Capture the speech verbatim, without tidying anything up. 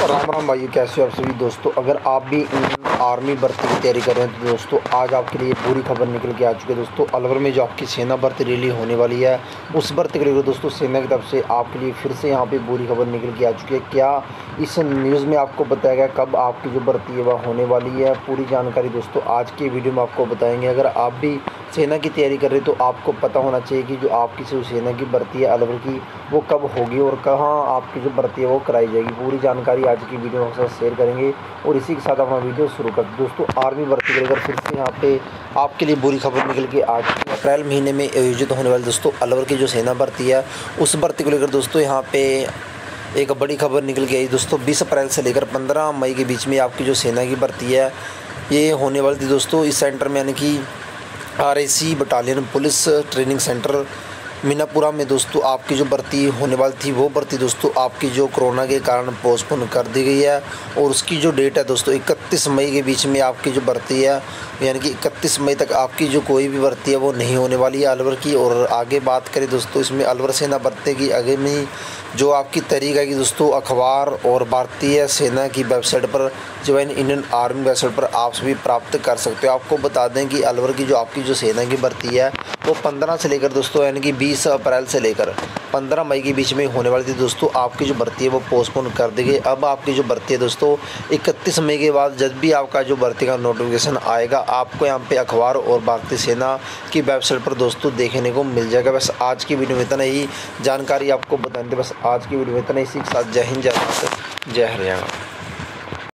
राम राम भाइयों, कैसे हो आप सभी दोस्तों। अगर आप भी आर्मी भर्ती की तैयारी कर रहे हैं तो दोस्तों आज आपके लिए बुरी खबर निकल के आ चुकी है। दोस्तों अलवर में जो आपकी सेना भर्ती रैली होने वाली है, उस भर्ती के लिए दोस्तों सेना की तरफ से आपके लिए फिर से यहाँ पे बुरी खबर निकल के आ चुकी है। क्या इस न्यूज़ में आपको बताया गया कब आपकी जो भर्ती है वह होने वाली है, पूरी जानकारी दोस्तों आज की वीडियो में आपको बताएंगे। अगर आप भी सेना की तैयारी कर रहे तो आपको पता होना चाहिए कि जो आपकी जो सेना की भर्ती है अलवर की, वो कब होगी और कहाँ आपकी जो भर्ती है वो कराई जाएगी। पूरी जानकारी आज की वीडियो में आपके साथ शेयर करेंगे और इसी के साथ अपना वीडियो शुरू कर दोस्तों। आर्मी भर्ती को लेकर फिर से यहाँ पे आपके लिए बुरी खबर निकल के आज अप्रैल महीने में आयोजित होने वाली दोस्तों अलवर की जो सेना भर्ती है, उस भर्ती को लेकर दोस्तों यहाँ पे एक बड़ी खबर निकल के आई दोस्तों। बीस अप्रैल से लेकर पंद्रह मई के बीच में आपकी जो सेना की भर्ती है ये होने वाली थी दोस्तों। इस सेंटर में यानी कि R A C battalion police training centre Meenapura में दोस्तों आपकी जो भर्ती होने वाली थी, वो भर्ती दोस्तों आपकी जो कोरोना के कारण पोस्टपोन कर दी गई है और उसकी जो डेट है दोस्तों इकतीस मई के बीच में आपकी जो भर्ती है, यानी कि इकतीस मई तक आपकी जो कोई भी भर्ती है वो नहीं होने वाली है अलवर की। और आगे बात करें दोस्तों इसमें अलवर सेना भर्ती की आगे में जो आपकी तारीख है कि दोस्तों अखबार और भारतीय सेना की वेबसाइट पर जो है इंडियन आर्मी वेबसाइट पर आप सभी प्राप्त कर सकते हो। आपको बता दें कि अलवर की जो आपकी जो सेना की भर्ती है वो पंद्रह से लेकर दोस्तों यानी कि बीस अप्रैल से लेकर पंद्रह मई के बीच में होने वाली थी दोस्तों। आपकी जो भर्ती है वो पोस्टपोन कर दी गई। अब आपकी जो भर्ती है दोस्तों इकतीस मई के बाद जब भी आपका जो भर्ती का नोटिफिकेशन आएगा आपको यहाँ पे अखबार और भारतीय सेना की वेबसाइट पर दोस्तों देखने को मिल जाएगा। बस आज की वीडियो में इतना ही जानकारी आपको बताएंगे। बस आज की वीडियो में इतना ही। इसी के साथ जय हिंद, जय भारत, जय हरियाणा।